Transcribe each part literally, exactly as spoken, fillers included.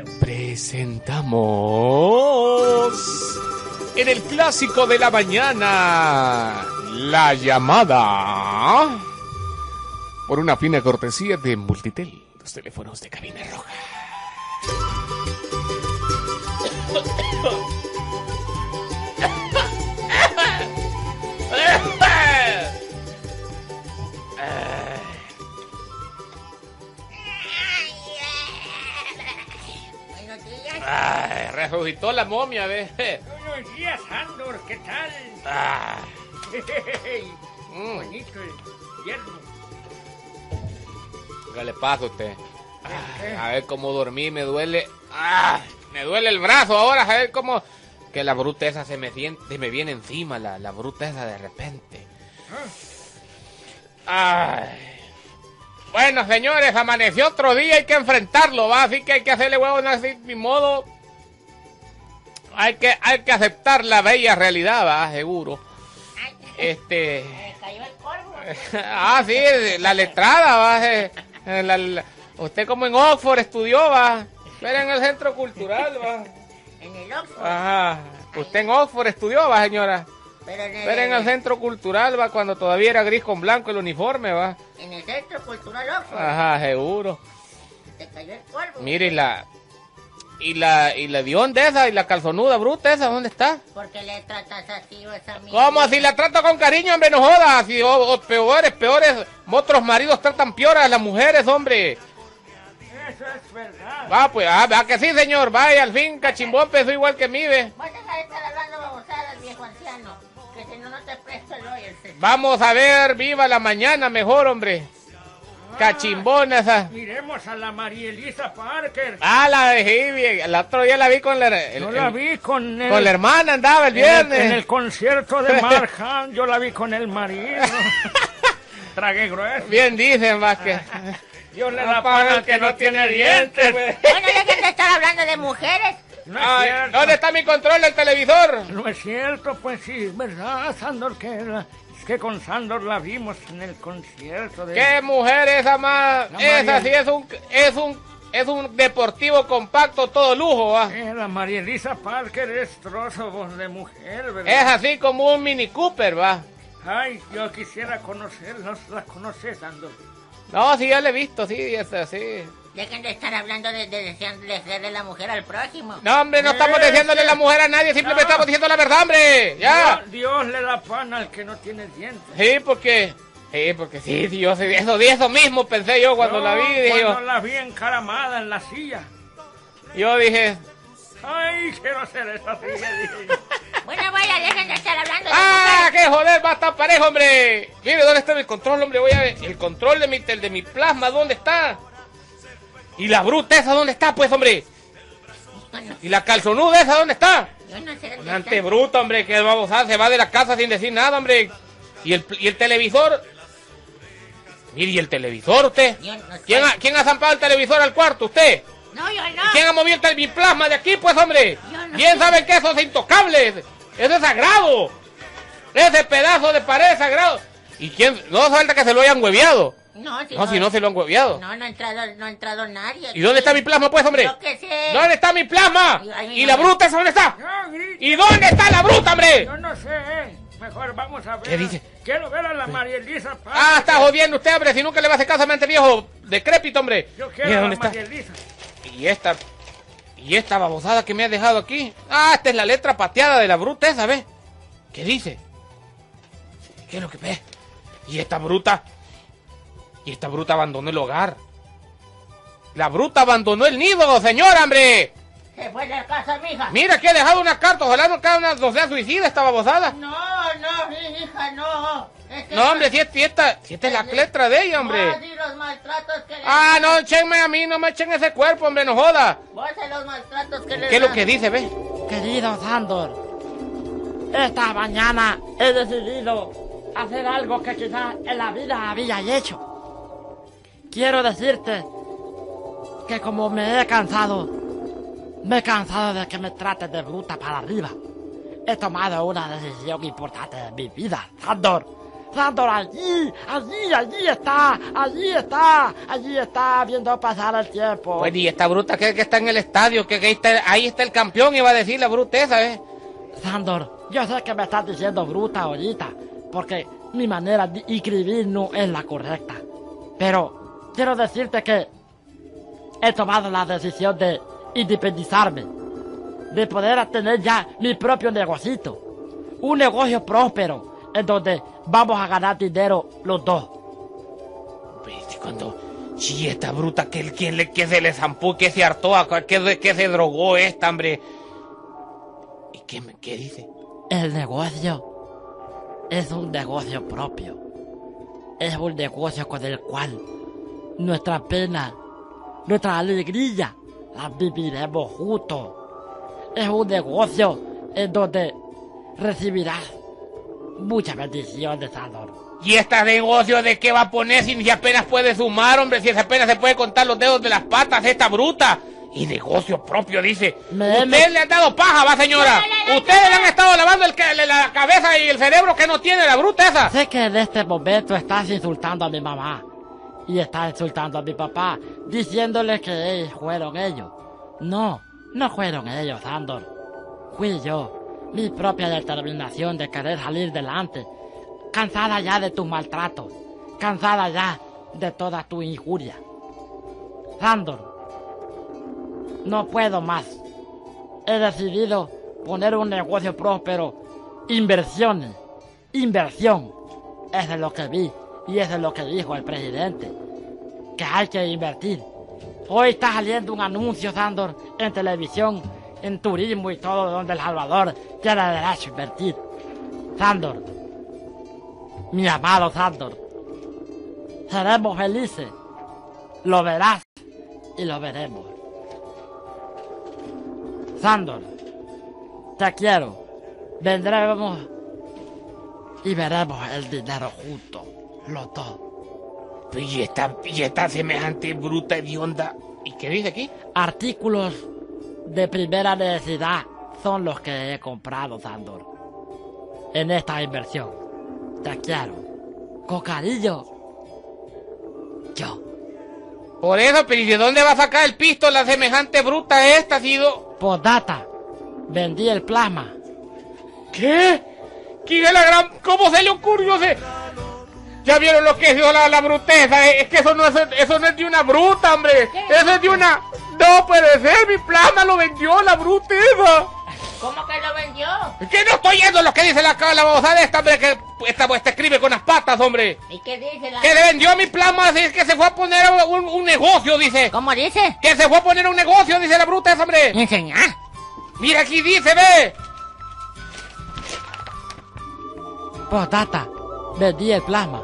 presentamos en el clásico de la mañana, La Llamada, por una fina cortesía de Multitel, los teléfonos de cabina roja. Ay, resucitó la momia, ve. Buenos días, Andor, ¿qué tal? Ah. Mm. Bonito el yerno. ¿Qué le pasa a usted? Ah, a ver cómo dormí, me duele. Ah, me duele el brazo ahora, a ver cómo. Que la bruta esa se me, se me viene encima, la, la bruta esa de repente. Ay. Bueno, señores, amaneció otro día, hay que enfrentarlo, va, así que hay que hacerle huevos así, ni modo. Hay que, hay que aceptar la bella realidad, va, seguro. Este. Me cayó el corvo. Ah, sí, la letrada, va. Eh, la, la, usted como en Oxford estudió, va. Pero en el centro cultural, va. En el Oxford. Ajá. Usted en Oxford estudió, va, señora. Pero en el, Pero en el centro cultural, va, cuando todavía era gris con blanco el uniforme, va. En el centro cultural Oxford. Ajá, seguro. Te cayó el corvo. Mire, y la. Y la, y la dión de esa, y la calzonuda bruta esa, ¿dónde está? ¿Por qué le tratas así a esa mía? ¿Cómo así la trato con cariño, hombre? No jodas. Así, o, o peores, peores. Otros maridos tratan peor a las mujeres, hombre. Eso es verdad. Va, pues, ah, va que sí, señor. Vaya, al fin, cachimbón empezó igual que mí, ve. Vos deja de estar hablando babosadas, viejo anciano. Que si no, no te presto el hoy. Vamos a ver, viva la mañana mejor, hombre. Cachimbona esa. Miremos a la María Elisa Parker. Ah, la dejé bien. El otro día la vi con la... El, Yo el, la vi con el, con la hermana, andaba el en el, viernes. en el concierto de Marjan, yo la vi con el marido. Tragué grueso. Bien dicen, va, que... Dios le da pan al que no tiene dientes. pues. Bueno, dejen de estar hablando de mujeres. No es Ay, cierto. ¿dónde está mi control del televisor? No es cierto, pues sí, ¿verdad, Sandor? Que, la- es que con Sandor la vimos en el concierto de... ¿Qué mujer esa más? La Esa María. sí es un, es un, es un deportivo compacto, todo lujo, va. Eh, la María Elisa Parker es trozo voz de mujer, ¿verdad? Es así como un Mini Cooper, va. Ay, yo quisiera conocerla, ¿la conoces, Sandor? No, sí, ya la he visto, sí, es así. Dejen de estar hablando de, de desearle serle la mujer al prójimo. No, hombre, no estamos Ese. diciéndole la mujer a nadie, simplemente No. estamos diciendo la verdad, hombre. Ya. Dios, Dios le da pan al que no tiene dientes. Sí, porque... Sí, porque sí, sí, yo sí, eso, eso mismo pensé yo cuando Yo, la vi, dije cuando yo. la vi encaramada en la silla. Yo dije... Ay, quiero ser esa silla, dije yo. Bueno, vaya, dejen de estar hablando de ¡Ah, mujeres. qué joder! ¡Va a estar parejo, hombre! Mire, ¿dónde está el control, hombre? Voy a ver. El control de mi, el de mi plasma, ¿dónde está? ¿Y la bruta esa dónde está, pues, hombre? Bueno, ¿Y la calzonuda esa dónde está? yo no sé dónde Una está. antebruta, hombre, que vamos a se va de la casa sin decir nada, hombre. ¿Y el, y el televisor? Mire, ¿y el televisor, usted? Yo no sé. ¿Quién ha, ¿Quién ha zampado el televisor al cuarto, usted? No, yo no. ¿Quién ha movido el tel- mi plasma de aquí, pues, hombre? Yo no Bien sé. saben que eso es intocable. Eso es sagrado. Ese pedazo de pared es sagrado. ¿Y quién? No hace falta que se lo hayan hueveado. No, si No, si no se lo han hueveado. No, no ha entrado, no ha entrado nadie. ¿Y dónde está mi plasma, pues, hombre? Yo qué sé. ¿Dónde está mi plasma? Ay, ay, ¿Y ay, la ay. bruta esa dónde está? No, grita. ¿Y dónde está la bruta, hombre? Yo no sé, mejor vamos a ver. ¿Qué dice? Quiero ver a la María Elisa Parker. Ah, está jodiendo usted, hombre, si nunca le va a hacer caso a mente viejo decrépito, hombre. Yo quiero Mira, a ¿dónde la está? María Elisa. Y esta... Y esta babosada que me ha dejado aquí. Ah, esta es la letra pateada de la bruta esa, ¿ves? ¿Qué dice? ¿Qué es lo que ve? Y esta bruta... Y esta bruta abandonó el hogar. La bruta abandonó el nido, señora, hombre. Se fue de la casa, mija. Mira que ha dejado una carta. Ojalá no, cada una, no sea suicida esta babosada. No, no, hija, no. Es que No, hombre, si, es- si esta, si esta es la letra de ella, No, hombre. di los maltratos que le Ah, dan. no, échenme a mí, no me echen ese cuerpo, hombre, no joda. Vos sé los maltratos que le ¿Qué es lo dan. que dice, ve? Querido Sandor, esta mañana he decidido hacer algo que quizás en la vida había hecho. Quiero decirte que como me he cansado, me he cansado de que me trates de bruta para arriba. He tomado una decisión importante en mi vida, Sandor. Sandor, allí, allí, allí está, allí está, allí está, viendo pasar el tiempo. Pues y esta bruta que, que está en el estadio, que, que ahí, está, ahí está el campeón, iba a decir la bruta esa, ¿eh? Sandor, yo sé que me estás diciendo bruta ahorita, porque mi manera de escribir no es la correcta. Pero quiero decirte que he tomado la decisión de independizarme, de poder tener ya mi propio negocito. Un negocio próspero, en donde vamos a ganar dinero los dos. Pues, cuando... Sí, esta bruta, que, que, le, que se le zampó, que se hartó, que, que se drogó esta, hombre. ¿Y qué, qué dice? El negocio es un negocio propio. Es un negocio con el cual nuestra pena, nuestra alegría, las viviremos juntos. Es un negocio en donde recibirás muchas bendiciones, Sandor. ¿Y este negocio de qué va a poner si ni apenas puede sumar, hombre? Si apenas se puede contar los dedos de las patas, esta bruta. Y negocio propio, dice. Me, Usted me... le han dado paja, va, señora. Ustedes le han estado lavando el, la cabeza y el cerebro que no tiene la bruta esa. Sé que en este momento estás insultando a mi mamá. Y estás insultando a mi papá, diciéndole que ellos fueron ellos. No, no fueron ellos, Sandor. Fui yo. Mi propia determinación de querer salir delante. Cansada ya de tus maltratos. Cansada ya de toda tu injuria. Sandor, no puedo más. He decidido poner un negocio próspero. Inversiones. Inversión. Eso es lo que vi. Y eso es lo que dijo el presidente. Que hay que invertir. Hoy está saliendo un anuncio, Sandor, en televisión, en turismo y todo, donde El Salvador tiene derecho a invertir. Sandor, mi amado Sandor, seremos felices. Lo verás y lo veremos. Sandor, te quiero. Vendremos y veremos el dinero juntos, los dos. Y esta, y esta semejante bruta hedionda. ¿Y qué dice aquí? Artículos de primera necesidad son los que he comprado, Sandor, en esta inversión. Te quiero. Con cariño. Yo. Por eso, pero ¿y de dónde va a sacar el pisto la semejante bruta esta, ha sido? Postdata. Vendí el plasma. ¿Qué? ¿Quién es la gran...? ¿Cómo se le ocurrió ese...? ¿Ya vieron lo que es la, la bruteza? Es que eso no es, eso no es de una bruta, hombre. Eso es de una... No puede ser, mi plasma lo vendió la bruteza. ¿Cómo que lo vendió? Que no estoy yendo lo que dice la, la babosada esta, hombre, que esta, esta escribe con las patas, hombre. ¿Y qué dice la...? Que le vendió mi plasma, así que se fue a poner un, un negocio, dice. ¿Cómo dice? Que se fue a poner un negocio, dice la bruta esa, hombre. ¿Enseñar? Mira aquí dice, ve. Postdata. Vendí el plasma.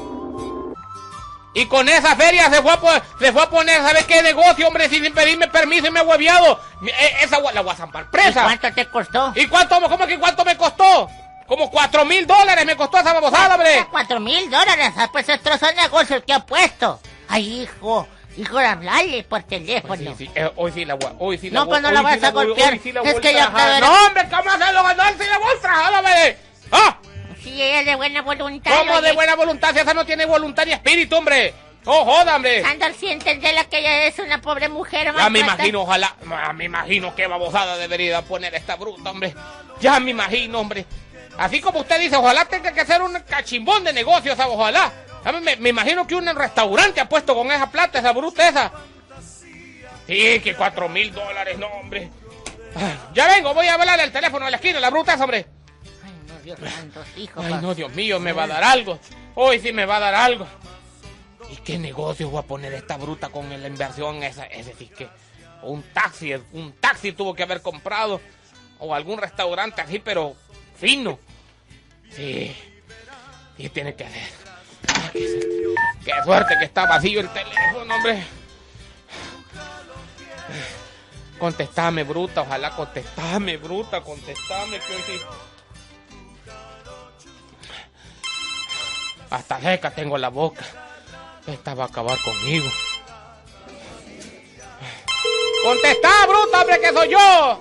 Y con esa feria se fue a, se fue a poner, ¿sabes qué negocio, hombre? Sin pedirme permiso y me ha hueviado. Esa la voy a zampar presa. ¿Y cuánto te costó? ¿Y cuánto, cómo que cuánto me costó? Como cuatro mil dólares me costó esa babosada, hombre. Cuatro mil dólares, ah, pues estos son negocios que ha puesto. Ay, hijo, hijo de hablarle por teléfono. Sí, sí, eh, hoy sí la voy, hoy sí la No, voy. pues no la vas sí a golpear. Sí la Es voy que ya trabajar. te verás. No, hombre, ¿cómo se lo ganó? Sí la voy a trabajar, hombre. ¡Ah! Sí, ella es de buena voluntad. ¿Cómo oye. de buena voluntad? Si esa no tiene voluntad ni espíritu, hombre. ¡Oh, joda, hombre! Sandor, sí entendela que ella es una pobre mujer. Ya me maltrata. imagino, ojalá, ya me imagino qué babosada debería poner esta bruta, hombre. Ya me imagino, hombre. Así como usted dice, ojalá tenga que ser un cachimbón de negocios, ojalá. Me, me imagino que un restaurante ha puesto con esa plata, esa bruta esa. Sí, que cuatro mil dólares, no, hombre. Ay, ya vengo, voy a hablarle al teléfono de la esquina, la bruta esa, hombre. Ay, no, Dios santo, hijo. Ay, no, Dios mío, me va a dar algo. Hoy sí me va a dar algo. ¿Y qué negocio voy a poner esta bruta con la inversión esa? Es decir, que un taxi, un taxi tuvo que haber comprado. O algún restaurante así, pero fino. Sí, sí tiene que hacer. Ay, qué, qué suerte que está vacío el teléfono, hombre. Contestame, bruta, ojalá contestame, bruta, contestame, que hoy sí. Hasta seca tengo la boca. Esta va a acabar conmigo. ¡Contestá, bruta, hombre, que soy yo!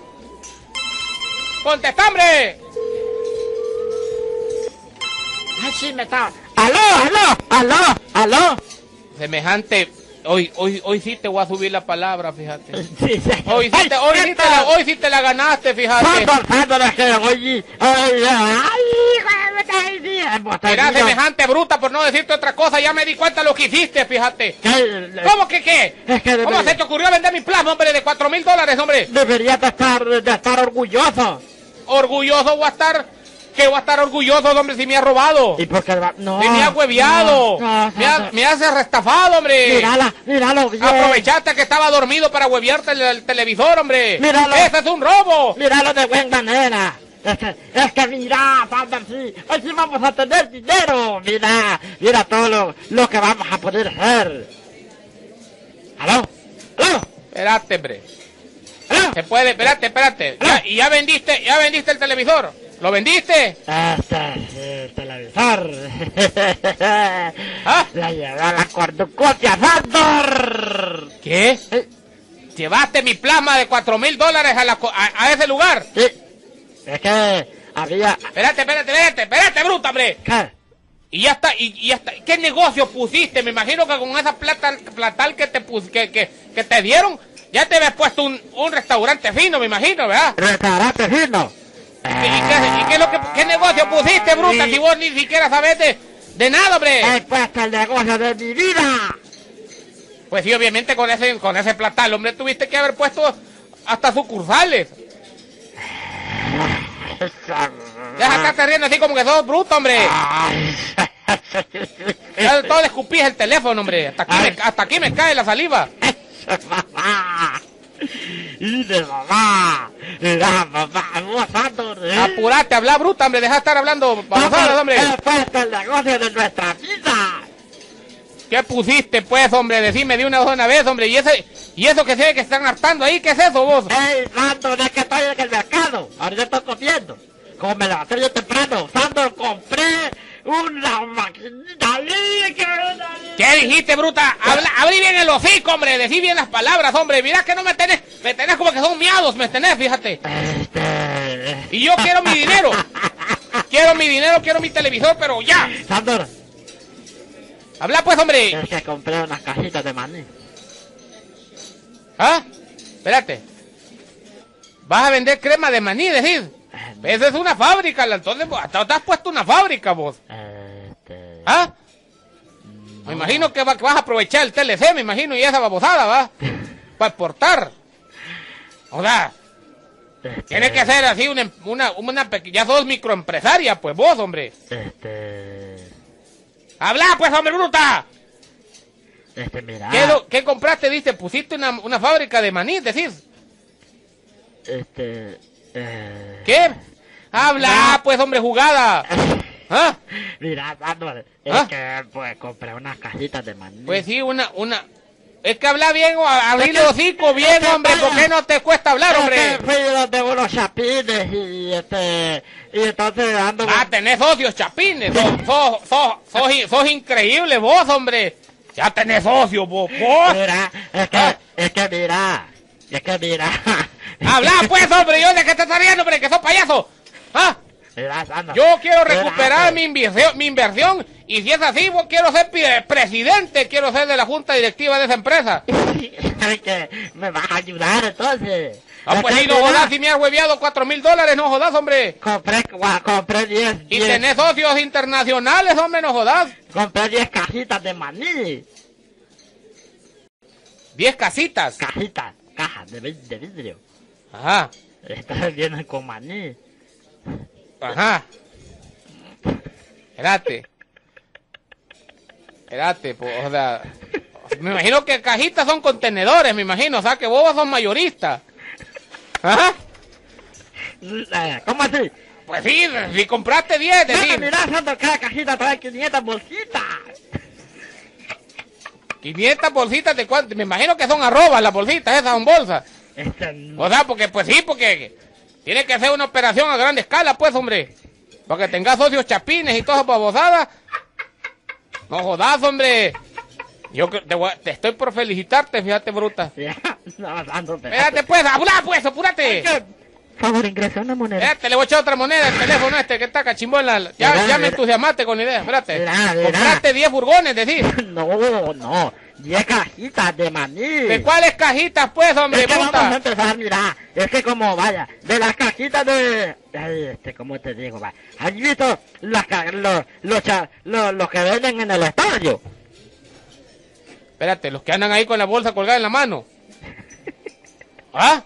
¡Contestá, hombre! Ay, sí, me está, aló, aló, aló, aló. Semejante... Hoy, hoy, hoy sí te voy a subir la palabra, fíjate. Sí, sí. Hoy sí te, hoy sí te la, hoy sí te la ganaste, fíjate. Sándor, Sándor, es que hoy... Ay, ay, Era semejante bruta, por no decirte otra cosa. Ya me di cuenta lo que hiciste, fíjate. ¿Cómo que qué? Es que ¿Cómo se te ocurrió vender mi plasma, hombre, de cuatro mil dólares, hombre? Deberías de estar, de estar orgulloso. Orgulloso voy a estar... ¿Qué voy a estar orgulloso, hombre, si me ha robado? ¿Y por qué va? No. Si me ha hueviado. No, no, me, ha, no. me has restafado, hombre. Mírala, míralo bien. Aprovechaste que estaba dormido para hueviarte el, el televisor, hombre. Míralo. ¡Ese es un robo! Míralo de buena manera. Es que, es que mira, Sándor, sí. Hoy sí vamos a tener dinero. Mira, mira todo lo, lo que vamos a poder hacer. ¿Aló? ¿Aló? Espérate, hombre. ¿Aló? Se puede, espérate, espérate. Ya, y ya vendiste, ya vendiste el televisor. ¿Lo vendiste? Este es el televisor. ¿Ah? La llevé a la cornucopia, Sándor. ¿Qué? Eh, ¿Llevaste mi plasma de cuatro mil dólares a, la co- a, a ese lugar? Sí. Es que había... Espérate, espérate, espérate, espérate, bruta, hombre. ¿Qué? Y ya está, y, y ya está. ¿Qué negocio pusiste? Me imagino que con esa plata platal que te pus, que, que, que te dieron, ya te habías puesto un, un restaurante fino, me imagino, ¿verdad? Restaurante fino. ¿Y, y qué, y qué es lo que, qué negocio pusiste, bruta, Sí. si vos ni siquiera sabés de, de nada, hombre? He puesto el negocio de mi vida. Pues sí, obviamente con ese, con ese platal, hombre, tuviste que haber puesto hasta sucursales. Deja de estarte riendo así como que sos bruto, hombre. Ya todo le escupís el teléfono, hombre. Hasta aquí, me, hasta aquí me cae la saliva. Mamá. Y de mamá. La mamá. Vos, Sándor. ¿eh? Apurate, habla bruta, hombre. Deja de estar hablando babosadas, hombre. He puesto el negocio de nuestra vida. ¿Qué pusiste, pues, hombre? Decime de una sola vez, hombre. ¿Y, ese, y eso que se ve que están hartando ahí? ¿Qué es eso, vos? Ey, Sándor, es que estoy en el mercado. Ahorita estoy comiendo. Como me levanté yo temprano, Sándor, compré una maquinita líquida. ¿Qué dijiste, bruta? Habla, abrí bien el hocico, hombre. Decí bien las palabras, hombre. Mirá que no me tenés. Me tenés como que son miados, me tenés, fíjate. Este... Y yo quiero mi dinero. Quiero mi dinero, quiero mi televisor, pero ya. Sándor, Habla, pues, hombre. es que compré unas cajitas de maní. ¿Ah? Espérate. ¿Vas a vender crema de maní, decís? Esa es una fábrica, entonces vos, hasta te has puesto una fábrica, vos. Este... ¿Ah? Me imagino que, va- que vas a aprovechar el T L C, me imagino, y esa babosada, ¿va? Para exportar. O sea, Este... tiene que ser así una, una, una pequeña... Ya sos microempresaria, pues vos, hombre. Este... ¡Habla, pues, hombre, bruta! Este, mira... ¿Qué, lo, ¿Qué compraste, diste? ¿Pusiste una, una fábrica de maní, decís? Este... Eh... ¿Qué? ¡Habla, pues, hombre, jugada! ¿Ah? Mira, Sándor, es ¿Ah? que pues compré unas cajitas de maní. Pues sí, una, una... Es que habla bien, o abrir los hocico bien, hombre. ¿Por qué no te cuesta hablar, hombre? Es que fui donde unos chapines y este... Y entonces ando... Ah, tenés socios, chapines. Sos, sos, sos, sos, in- sos increíble vos, hombre. Ya tenés socios, vos. vos. Mira, es que... ¿Ah? Es que mira... Es que mira... Habla, pues, hombre. ¿Yo de qué te estás riendo, hombre? Que sos payaso. ¿Ah? Mira, Sándor. Yo quiero recuperar Mira, mi inversión, mi inversión. Y si es así, vos quiero ser pi- presidente. Quiero ser de la junta directiva de esa empresa. Es que me vas a ayudar entonces. Ah, Es pues que si no mira, jodas, si me has hueviado cuatro mil dólares, no jodas, hombre. Compré, gua- compré diez... Y tenés socios internacionales, hombre, no jodas. Compré diez cajitas de maní. Diez casitas. Cajitas, cajas de, vid- de vidrio. Ajá, Estas vienen con maní. ajá. Espérate. Espérate, po, o sea... Me imagino que cajitas son contenedores, me imagino. O sea, que vos sos mayorista. Ajá. Eh, ¿Cómo así? Pues sí, si compraste diez, Mira, decir. mira, Sándor, cada cajita trae quinientas bolsitas. quinientas bolsitas de cuánto. Me imagino que son arrobas las bolsitas, esas son bolsas. Este, O sea, porque, pues sí, porque tiene que ser una operación a gran escala, pues, hombre. Para que tengas socios chapines y todas esas babosadas. No jodas, hombre. Yo que- te, voy a- te estoy por felicitarte, fíjate, bruta. ya, no, Sándor, Espérate, pues, habla, pues, apúrate. Es que favor, ingresa una moneda. Espérate, le voy a echar otra moneda al teléfono este que está cachimbón. La... Ya, Mira, ya me mira. entusiasmaste con la idea, espérate. Mira, mira. Compraste diez furgones, decir. No, no, diez cajitas de maní. ¿De cuáles cajitas, pues, hombre, Es que vamos a puta? empezar, mira, es que como, vaya, de las cajitas de... Ay, este, ¿cómo te digo, vaya? ¿Has visto las ca- los, los, cha- los, los que venden en el estadio? Espérate, los que andan ahí con la bolsa colgada en la mano. ¿Ah?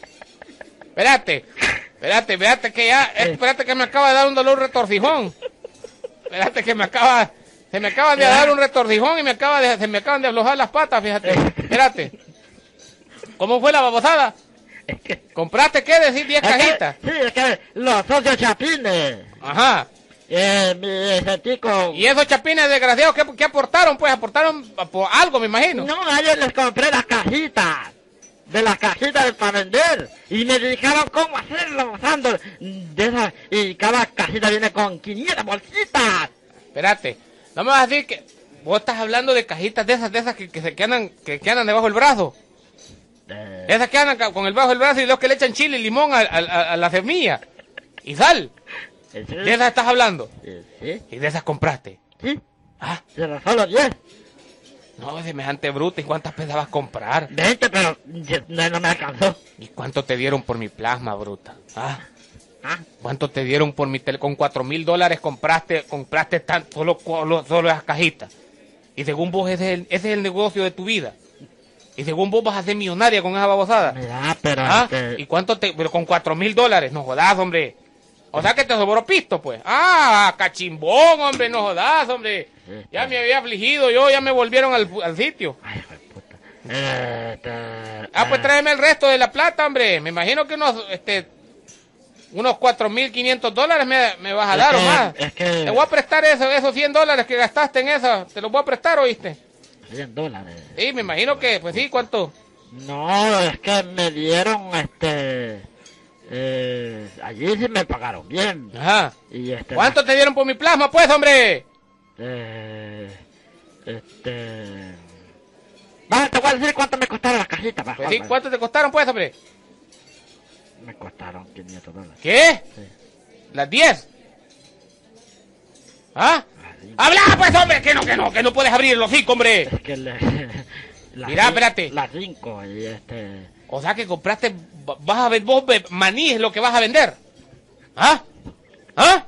Espérate, espérate, espérate que ya, espérate que me acaba de dar un dolor retorcijón. Espérate que me acaba, se me acaba de dar un retorcijón y me acaba de, se me acaban de aflojar las patas, fíjate. Espérate. ¿Cómo fue la babosada? ¿Compraste qué? Decir diez Es que- cajitas. sí, es que los socios chapines, Ajá. eh, mi sentico... ¿Y esos chapines desgraciados qué, qué aportaron? Pues aportaron por algo, me imagino. No, a ellos les compré las cajitas. De las cajitas para vender. Y me dijeron cómo hacerlo usando de esas. Y cada cajita viene con quinientas bolsitas. Espérate, no me vas a decir que vos estás hablando de cajitas de esas, de esas que, que se que andan, que, que andan debajo del brazo. Eh, Esas que andan ca- con el bajo del brazo y los que le echan chile y limón a, a- a- a la semilla. Y sal. ¿sí? De esas estás hablando. Eh, Sí, Y de esas compraste. sí. Ah, Pero solo diez. no, semejante bruta. ¿Y cuántas pensabas comprar? veinte, pero ya- no, no me alcanzó. ¿Y cuánto te dieron por mi plasma, bruta? Ah, Ah, ¿cuánto te dieron por mi tele? Con cuatro mil dólares compraste, compraste tan, solo, solo, solo esas cajitas. Y según vos, ese es, el, ese es el negocio de tu vida. Y según vos vas a ser millonaria con esa babosada. mira, pero ¿Ah? este, ¿Y cuánto te...? Pero con cuatro mil dólares, no jodas, hombre. O sea que te sobró pisto, pues. Ah, cachimbón, hombre, no jodas, hombre. Sí, Ya sí. me había afligido yo, ya me volvieron al, al sitio. Ay, hijo de puta. Eh, este, Ah, pues eh, tráeme el resto de la plata, hombre. Me imagino que unos, este... Unos cuatro mil quinientos dólares me, me vas a Es dar o que- más. es que- Te voy a prestar eso, esos cien dólares que gastaste en eso. Te los voy a prestar, ¿oíste? cien dólares. Sí, me imagino que, pues sí, ¿cuánto? No, es que me dieron, este... Eh, allí sí me pagaron bien. Ajá. Y este... ¿Cuánto te dieron por mi plasma, pues, hombre? Eh, este... Va, te voy a decir cuánto me costaron las cajitas, por Pues favor. sí, ¿cuánto te costaron, pues, hombre? Me costaron quinientos dólares. ¿Qué? Sí. ¿Las diez? ¿Ah? sí. ¡Habla, pues, hombre! Que no, que no, que no puedes abrir el hocico, hombre. Es que le... las Mira, cin- espérate. Las cinco y este... O sea que compraste, va- vas a ver, vos, ve- maní es lo que vas a vender. ¿Ah? ¿Ah?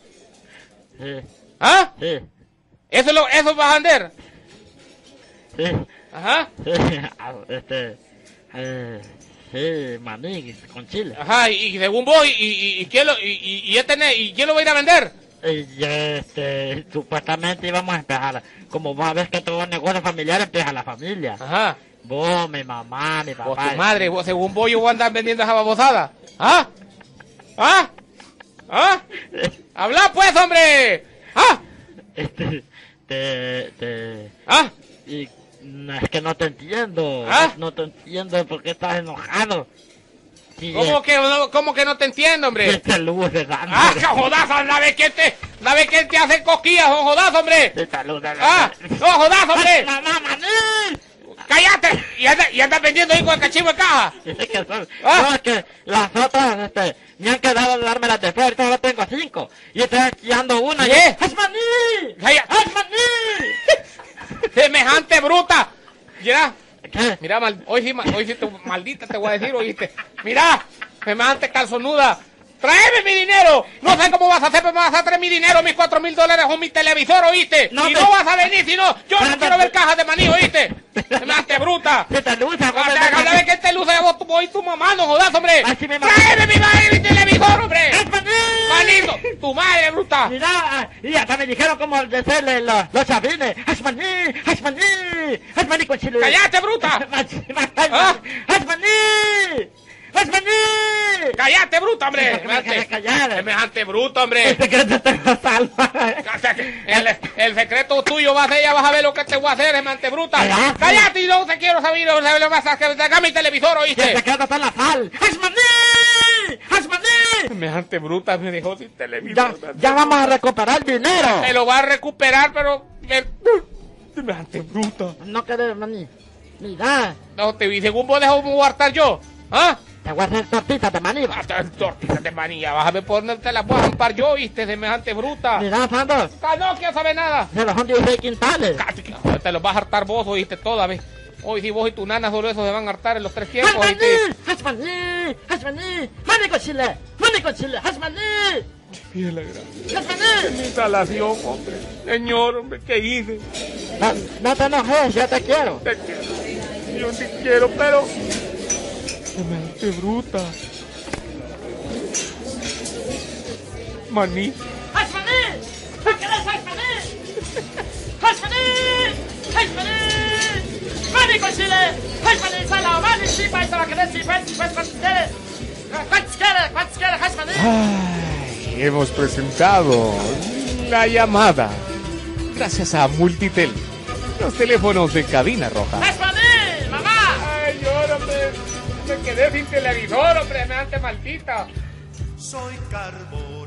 Sí, ¿Ah? sí, ¿Eso, es lo, eso vas a vender? sí, Ajá. sí, ah, este... Eh, sí, maní con chile. Ajá, y, y según vos, y, y, y, quién lo, y, y, y, este ne- ¿y quién lo va a ir a vender? Y este, supuestamente íbamos a empezar, como vos ves que todo negocio familiar empieza la familia. Ajá. Vos, mi mamá, mi papá. Vos, tu madre, vos, según vos, yo voy a andar vendiendo esa babosada. ¿Ah? ¿Ah? ¿Ah? ¡Habla, pues, hombre! ¿Ah? Este, te, te, ¿Ah? y no, es que no te entiendo. ¿Ah? No, no te entiendo por qué estás enojado. Sí, ¿Cómo eh, que, no, ¿Cómo que no te entiendo, sí hombre? te luces, Andrés. ¡Ah, que jodas! ¡La vez que te, la vez que te hace cosquillas, no jodas, hombre! Sí te luces. ¡Ah! ¡No jodas, hombre! ¡Mamá, maní! ¡Cállate! Y andas y anda vendiendo ahí con el cachivo de caja. Es que son, Ah. no, es que las otras, este, me han quedado de darme las de fuera, ahorita solo tengo cinco. Y estoy echando una. ¿Qué? Y, ¡es maní! ¡Cállate! ¡Es maní! ¡Semejante bruta! Mira, ¿Qué? mira, mal, hoy sí, ma- hoy sí te, maldita te voy a decir, oíste. Mira, semejante calzonuda. ¡Tráeme mi dinero! No sé cómo vas a hacer, pero me vas a traer mi dinero, mis cuatro mil dólares o mi televisor, ¿oíste? No y te- no vas a venir, si no, yo no Pero- quiero ver cajas de maní, ¿oíste? ¡Semejante bruta! ¡Sí te luces! Cada vez que te luce vos, tu, vos y tu mamá, no jodas, hombre. Ay, sí, mi mamá. ¡Tráeme mi madre mi televisor, hombre! ¡Es maní! ¡Manito! ¡Tu madre, bruta! Mira, y hasta me dijeron como decirle los, los chavines, ¡es maní! ¡Es maní! ¡Es maní con chile! ¡Cállate, bruta! ¿Ah? ¡Es maní! ¡Es maní! ¡Cállate, bruta, hombre! ¿Por qué me dejas de Semejante, callar? semejante bruto, hombre. El secreto tengo salva. O sea que El, el secreto tuyo va a ser, ya vas a ver lo que te voy a hacer, semejante bruta. Cállate. ¡Cállate! Y no te quiero saber, no sé lo vas a hacer. Dame mi televisor, Y el ¿oíste? secreto está en la sal. ¡Es maní! ¡Es maní! Semejante bruta me dejó sin Ya, televisor. ya vamos a recuperar el dinero. Me lo va a recuperar, pero... me- Semejante bruta. No querés maní. Mira. No, te vi, según vos dejo guardar yo. ¿Ah? Te voy a hacer tortitas de maní. va. Ah, tortitas de manilla, vas a ver por dónde te las voy a ampar yo, viste, semejante bruta. Mira, Sandor, Ah, no quiero saber nada. se los son dieciséis quintales. Cállate, que te los vas a hartar vos, oíste, toda vez. Hoy si vos y tu nana solo eso se van a hartar en los tres tiempos, oíste. ¡Hasmaní! ¡Hasmaní! ¡Hasmaní! ¡Mani con chile! ¡Mani con chile! ¡Hasmaní! Dios la gracia. ¡Hasmaní! Mi instalación, hombre. Señor, hombre, ¿qué hice? No, no te enojes, yo te quiero. Te quiero. Yo te quiero, pero... Semejante bruta. Maní. ¡Hasmaní! ¿Qué querés, Hasmaní? ¡Hasmaní! ¡Hasmaní! ¡Mani con chile! ¡Hasmaní, salado! ¡Mani, chipa! ¡Eso lo querés! ¡Sí, pues, sí, pues, ¿cuántos quieres? ¿Cuántos quieres? ¿Cuántos quieres, Hasmaní? Ay, hemos presentado La Llamada. Gracias a Multitel. Los teléfonos de cabina roja. ¡Hasmaní! ¡Mamá! Ay, yo, hombre. Me quedé sin televisor, hombre. Me ante maldita. Soy carbón.